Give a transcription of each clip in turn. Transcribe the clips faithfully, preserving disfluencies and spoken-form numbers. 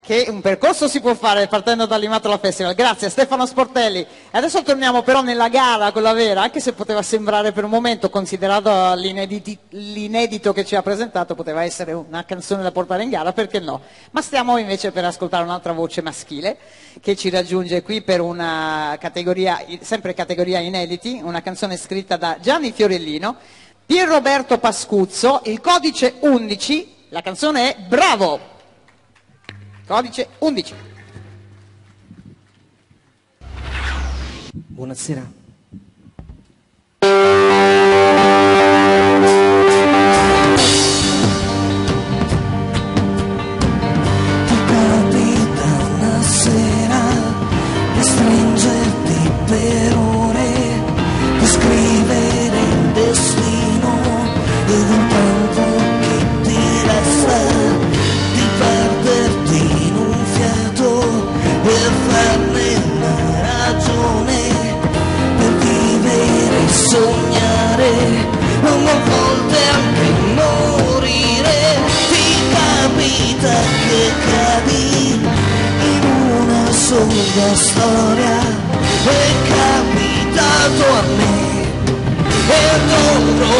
Che un percorso si può fare partendo dall'Immatrala Festival. Grazie a Stefano Sportelli. Adesso torniamo però nella gara, quella vera, anche se poteva sembrare per un momento, considerato l'inedito che ci ha presentato, poteva essere una canzone da portare in gara, perché no? Ma stiamo invece per ascoltare un'altra voce maschile che ci raggiunge qui per una categoria, sempre categoria inediti, una canzone scritta da Gianni Fiorellino, Pierroberto Pascuzzo, il codice undici, la canzone è Bravo. Codice undici. Buonasera. Ti capita una sera di stringerti per ore, di scrivere il destino ed il tempo che ti resta, di perderti in un fiato e farne una ragione per vivere e sognare, a volte anche morire. Ti capita che cadi in una sola storia, è capitato a me e loro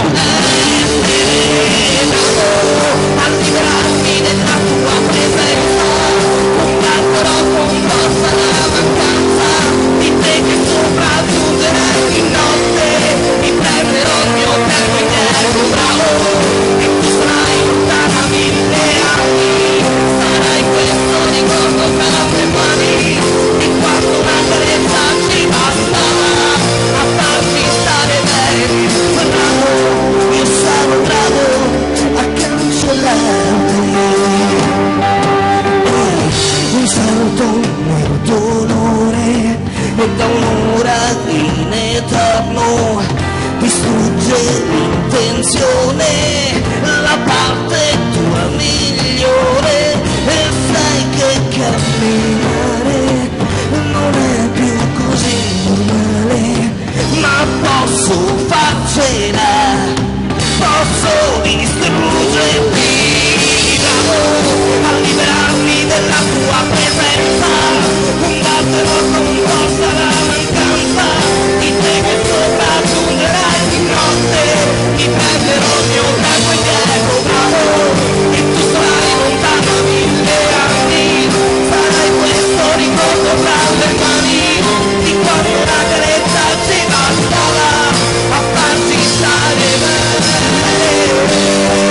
è bravo a liberarmi della tua presenza, combatterò con forza la mancanza di te che sopraggiungerai in notte, mi prenderò il mio tempo indietro, bravo, e tu sarai lontana mille anni, sarai questo ricordo tra le mani di quando una carezza ci basta a farci stare bene. Bravo, io sarò bravo a cancellarti un saluto nel dolore e da un'ora in eterno distrugge l'intenzione, la parte tua migliore, e sai che camminare non è più così normale, ma posso farcela, posso distruggerti, bravo a liberarmi della tua presenza, combatterò con forza la mancanza di te che sopraggiungerai di notte, mi prenderò il mio tempo indietro, bravo, e tu sarai lontano mille anni, sarai questo ricordo fra le mani di quando una carezza ci bastava a farci stare bene.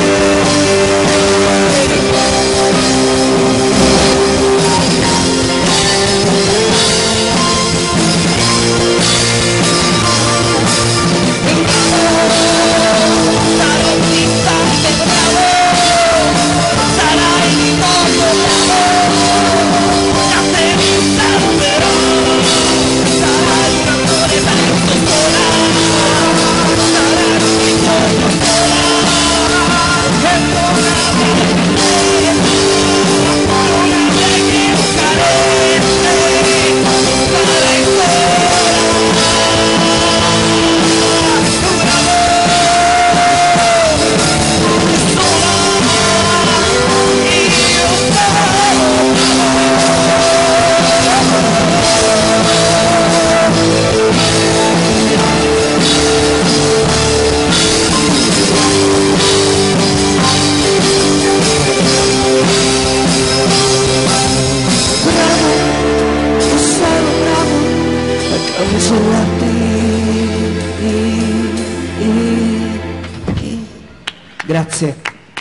Grazie.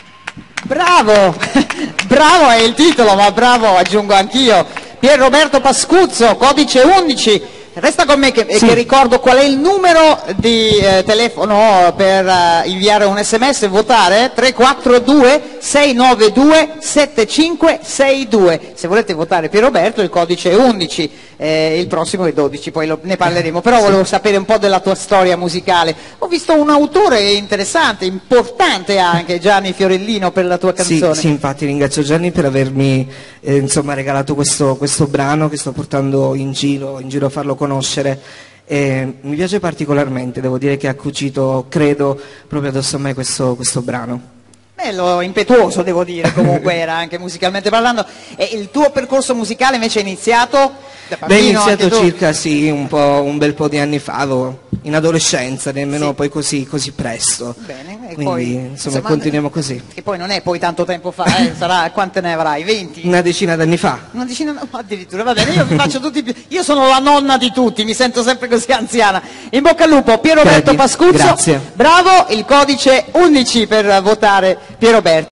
Bravo, bravo è il titolo, ma bravo aggiungo anch'io. Pierroberto Pascuzzo, codice undici. Resta con me che, sì. che ricordo qual è il numero di eh, telefono per eh, inviare un sms e votare: tre quattro due sei nove due sette cinque sei due. Se volete votare Pierroberto il codice è undici, eh, il prossimo è dodici, poi lo, ne parleremo. Però volevo sapere un po' della tua storia musicale. Ho visto un autore interessante, importante anche, Gianni Fiorellino, per la tua canzone. Sì, sì, infatti ringrazio Gianni per avermi eh, insomma, regalato questo, questo brano che sto portando in giro, in giro a farlo conoscere. E mi piace particolarmente, devo dire che ha cucito, credo, proprio addosso a me questo, questo brano. Bello, impetuoso devo dire, comunque era anche musicalmente parlando. E il tuo percorso musicale invece è iniziato da Beh, è bambino? iniziato anche tu? circa sì, un, po', un bel po' di anni fa, do- in adolescenza, nemmeno Sì. poi così, così presto. Bene, e Quindi poi, insomma continuiamo così. Che poi non è poi tanto tempo fa, eh, sarà, quante ne avrai? venti? Una decina d'anni fa. Una decina, no, addirittura, va bene, io vi faccio tutti più. Io sono la nonna di tutti, mi sento sempre così anziana. In bocca al lupo, Pierroberto Credi, Pascuzzo. grazie. Bravo, il codice undici per votare Pierroberto.